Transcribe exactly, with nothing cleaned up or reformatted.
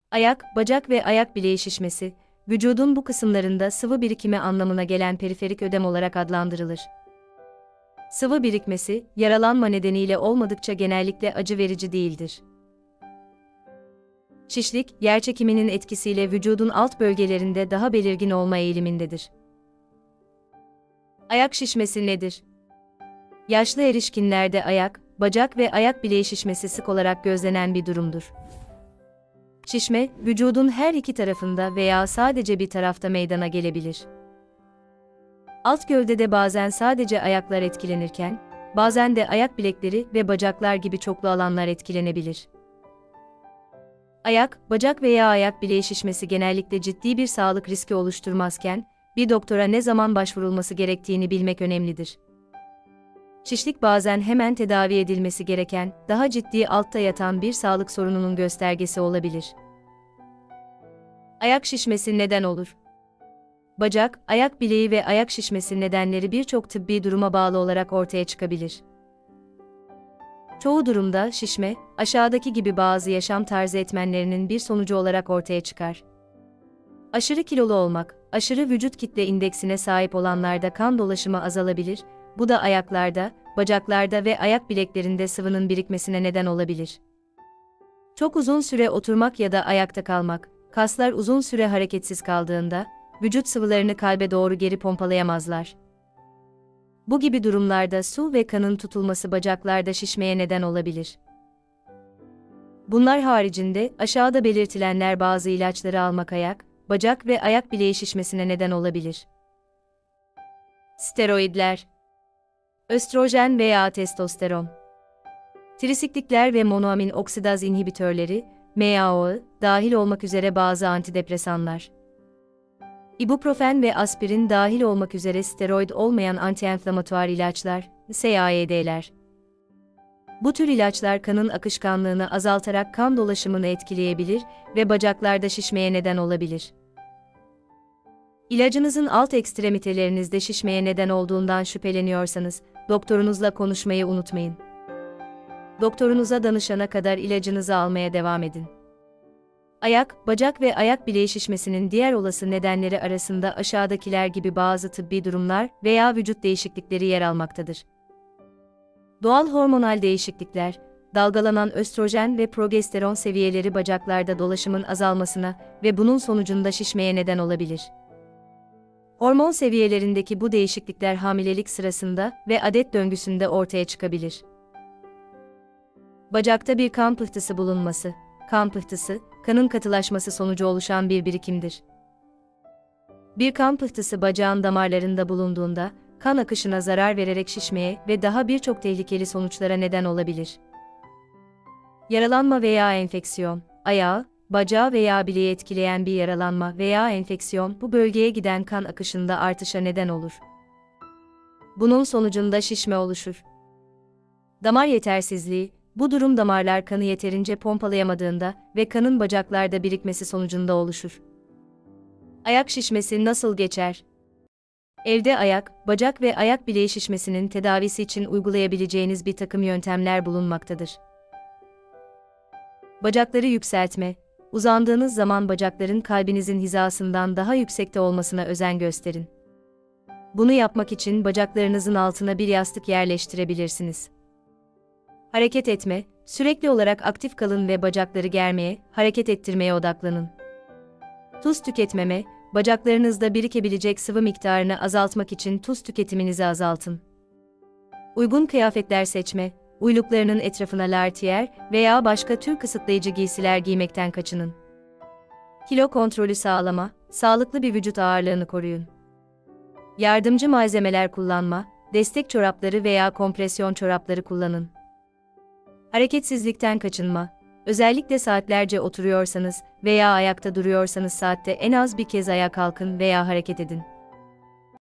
Ayak, bacak ve ayak bileği şişmesi, vücudun bu kısımlarında sıvı birikimi anlamına gelen periferik ödem olarak adlandırılır. Sıvı birikmesi, yaralanma nedeniyle olmadıkça genellikle acı verici değildir. Şişlik, yerçekiminin etkisiyle vücudun alt bölgelerinde daha belirgin olma eğilimindedir. Ayak şişmesi nedir? Yaşlı erişkinlerde ayak, bacak ve ayak bileği şişmesi sık olarak gözlenen bir durumdur. Şişme, vücudun her iki tarafında veya sadece bir tarafta meydana gelebilir. Alt gövdede bazen sadece ayaklar etkilenirken, bazen de ayak bilekleri ve bacaklar gibi çoklu alanlar etkilenebilir. Ayak, bacak veya ayak bileği şişmesi genellikle ciddi bir sağlık riski oluşturmazken, bir doktora ne zaman başvurulması gerektiğini bilmek önemlidir. Şişlik bazen hemen tedavi edilmesi gereken, daha ciddi altta yatan bir sağlık sorununun göstergesi olabilir. Ayak şişmesi neden olur? Bacak, ayak bileği ve ayak şişmesi nedenleri birçok tıbbi duruma bağlı olarak ortaya çıkabilir. Çoğu durumda şişme, aşağıdaki gibi bazı yaşam tarzı etmenlerinin bir sonucu olarak ortaya çıkar. Aşırı kilolu olmak, aşırı vücut kitle indeksine sahip olanlarda kan dolaşımı azalabilir, bu da ayaklarda, bacaklarda ve ayak bileklerinde sıvının birikmesine neden olabilir. Çok uzun süre oturmak ya da ayakta kalmak, kaslar uzun süre hareketsiz kaldığında, vücut sıvılarını kalbe doğru geri pompalayamazlar. Bu gibi durumlarda su ve kanın tutulması bacaklarda şişmeye neden olabilir. Bunlar haricinde aşağıda belirtilenler bazı ilaçları almak ayak, bacak ve ayak bileği şişmesine neden olabilir. Steroidler, östrojen veya testosteron, trisiklikler ve monoamin oksidaz inhibitörleri, M A O, dahil olmak üzere bazı antidepresanlar. İbuprofen ve aspirin dahil olmak üzere steroid olmayan antienflamatuar ilaçlar, S A E D'ler. Bu tür ilaçlar kanın akışkanlığını azaltarak kan dolaşımını etkileyebilir ve bacaklarda şişmeye neden olabilir. İlacınızın alt ekstremitelerinizde şişmeye neden olduğundan şüpheleniyorsanız, doktorunuzla konuşmayı unutmayın. Doktorunuza danışana kadar ilacınızı almaya devam edin. Ayak, bacak ve ayak bileği şişmesinin diğer olası nedenleri arasında aşağıdakiler gibi bazı tıbbi durumlar veya vücut değişiklikleri yer almaktadır. Doğal hormonal değişiklikler, dalgalanan östrojen ve progesteron seviyeleri bacaklarda dolaşımın azalmasına ve bunun sonucunda şişmeye neden olabilir. Hormon seviyelerindeki bu değişiklikler hamilelik sırasında ve adet döngüsünde ortaya çıkabilir. Bacakta bir kan pıhtısı bulunması. Kan pıhtısı, kanın katılaşması sonucu oluşan bir birikimdir. Bir kan pıhtısı bacağın damarlarında bulunduğunda, kan akışına zarar vererek şişmeye ve daha birçok tehlikeli sonuçlara neden olabilir. Yaralanma veya enfeksiyon, ayağı, bacağı veya bileği etkileyen bir yaralanma veya enfeksiyon bu bölgeye giden kan akışında artışa neden olur. Bunun sonucunda şişme oluşur. Damar yetersizliği, bu durum damarlar kanı yeterince pompalayamadığında ve kanın bacaklarda birikmesi sonucunda oluşur. Ayak şişmesi nasıl geçer? Evde ayak, bacak ve ayak bileği şişmesinin tedavisi için uygulayabileceğiniz bir takım yöntemler bulunmaktadır. Bacakları yükseltme, uzandığınız zaman bacakların kalbinizin hizasından daha yüksekte olmasına özen gösterin. Bunu yapmak için bacaklarınızın altına bir yastık yerleştirebilirsiniz. Hareket etme, sürekli olarak aktif kalın ve bacakları germeye, hareket ettirmeye odaklanın. Tuz tüketmeme, bacaklarınızda birikebilecek sıvı miktarını azaltmak için tuz tüketiminizi azaltın. Uygun kıyafetler seçme, uyluklarının etrafına lartiyer veya başka tür kısıtlayıcı giysiler giymekten kaçının. Kilo kontrolü sağlama, sağlıklı bir vücut ağırlığını koruyun. Yardımcı malzemeler kullanma, destek çorapları veya kompresyon çorapları kullanın. Hareketsizlikten kaçınma, özellikle saatlerce oturuyorsanız veya ayakta duruyorsanız saatte en az bir kez ayağa kalkın veya hareket edin.